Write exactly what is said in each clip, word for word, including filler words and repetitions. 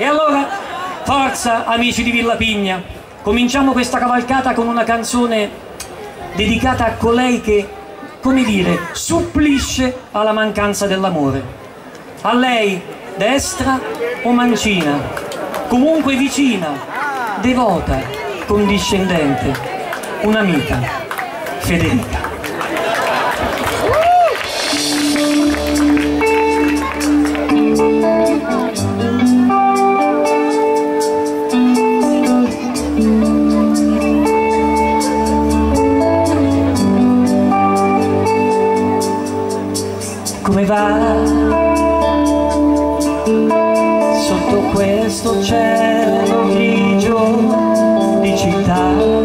E allora, forza amici di Villa Pigna, cominciamo questa cavalcata con una canzone dedicata a colei che, come dire, supplisce alla mancanza dell'amore. A lei, destra o mancina, comunque vicina, devota, condiscendente, un'amica, Federica. Come va sotto questo cielo grigio di città?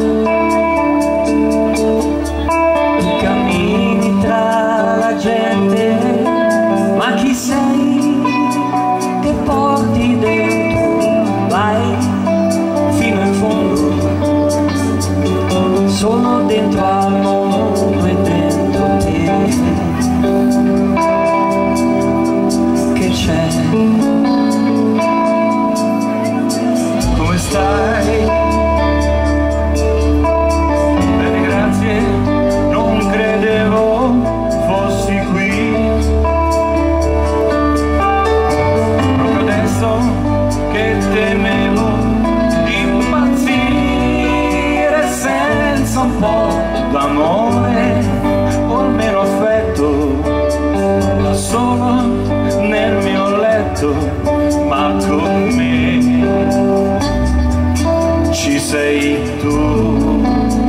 Tu cammini tra la gente, ma chi sei che porti dentro? Vai fino in fondo, sono dentro al mondo e dentro te. Come stai? Bene, grazie, non credevo fossi qui. Proprio adesso che temevo di impazzire senza un po' d'amore o almeno affetto, da solo nel mio letto, ma con me ci sei tu,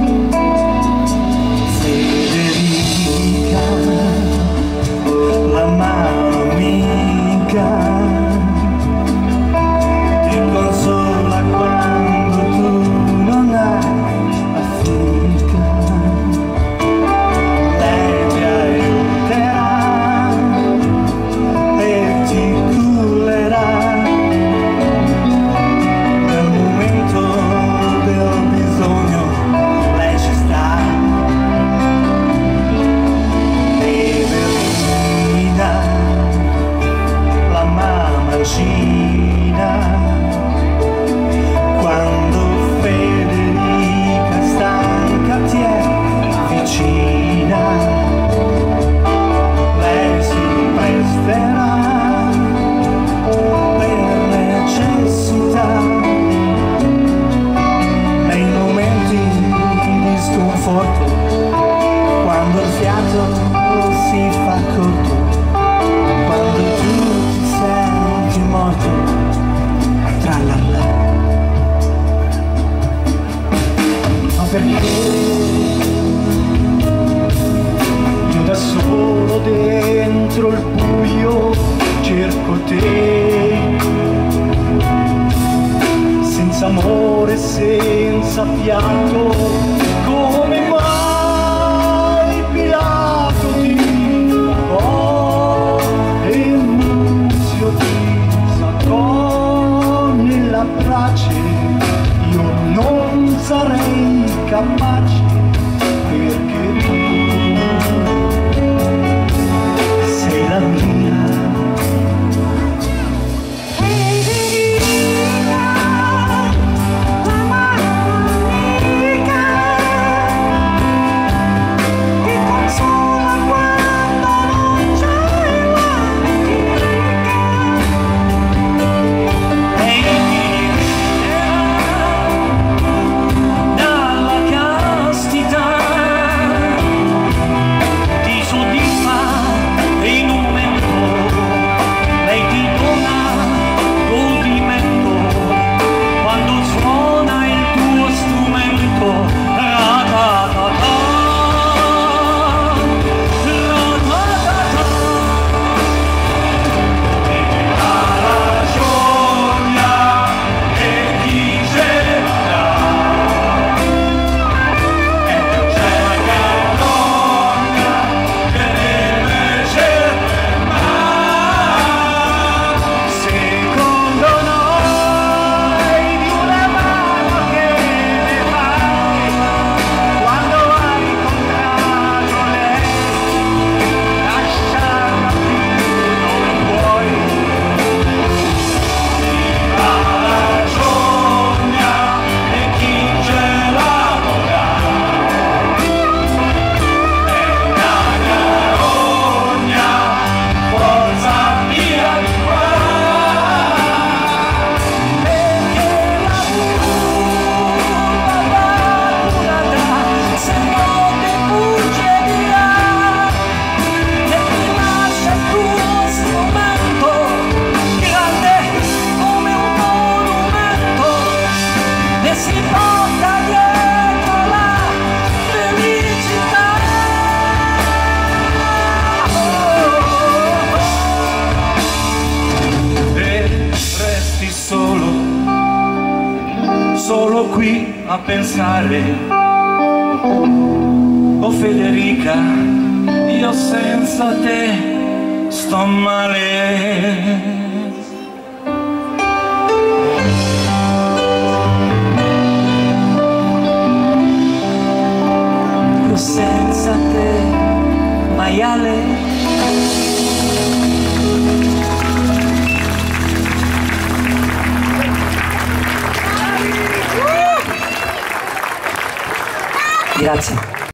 Federica, la mano amica, ti consola quando tu non hai la fica, lei ti aiuterà e ti culerà nel momento del bisogno, lei ci sta. Evelina, la mamancina, quando Federica stanca ti è vicina, lei si presterà per necessità nei momenti di sconforto, quando il fiato si fa corto, quando tu ti senti morto, tra la la. Ma perché io da solo dentro il buio cerco te, senza amore, senza fiato, come mai Pilato ti pagò e Muzio ti saccò nella brace? Io non sarei capace, perché tu sei la mia. Dalla solo qui a pensare, oh Federica, io senza te sto male. Senza te, maiale. Grazie.